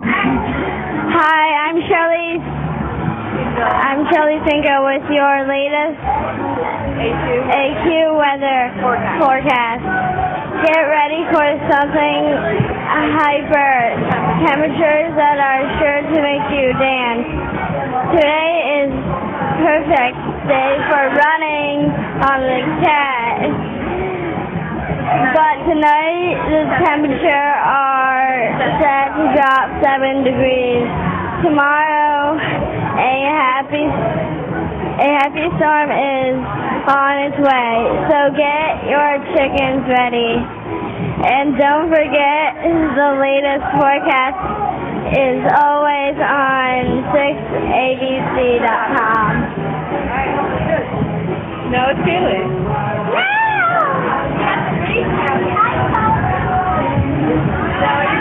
Hi, I'm Charlize Sinko with your latest AQ weather forecast. Get ready for something hyper temperatures that are sure to make you dance. Today is perfect day for running on the cat. But tonight the temperature are set to drop 7 degrees. Tomorrow a happy storm is on its way. So get your chickens ready. And don't forget the latest forecast is always on 6abc.com. No, it's feeling. No!